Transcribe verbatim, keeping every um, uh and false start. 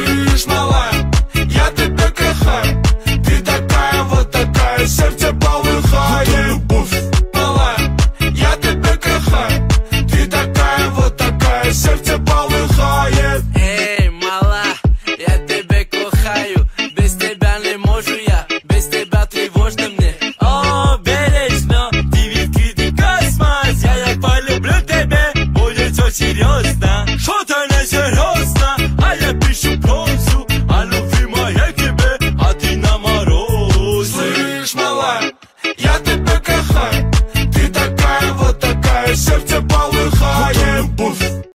Слышь, малая, я тебя кохаю. Ты такая, вот такая, сердце полыхает. Это любовь. Малая, я тебя кохаю. Ты такая, вот такая, сердце полыхает. Эй, мала, я тебя кохаю. Без тебя не можу я, без тебя тревожно мне. О, бережно, ты відкритий космос. Я як полюблю тебе, будет все серьезно. Что-то не серьезно, а я пишу прозу. А любимая я тебе, а ты на морозе. Слышь, малая, я тебя кохаю. Ты такая, вот такая, сердце полыхает. Это любовь.